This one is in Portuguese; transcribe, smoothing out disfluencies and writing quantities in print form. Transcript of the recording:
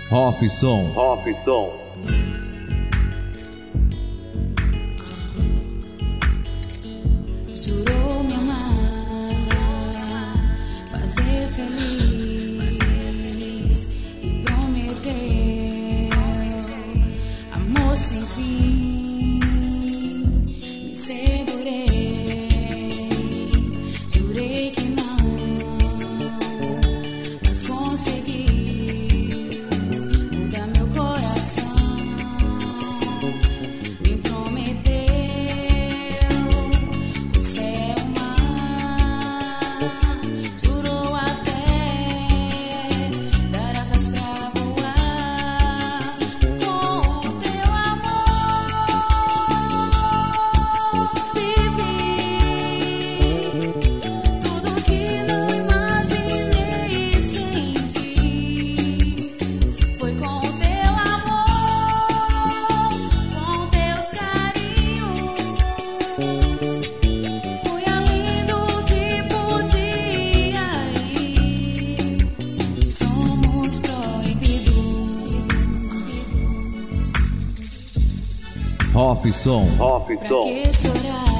Rofson. Jurou me amar, fazer feliz e prometeu amor sem fim. Me segurei, jurei que não, mas consegui mudar meu coração. Me prometeu o céu, o mar, jurou até dar asas pra voar. Com o teu amor vivi tudo que não imaginei e senti. Foi com o teu amor, com teus carinhos, fui além do que podia ir. Somos proibidos. Rofson. Pra que chorar?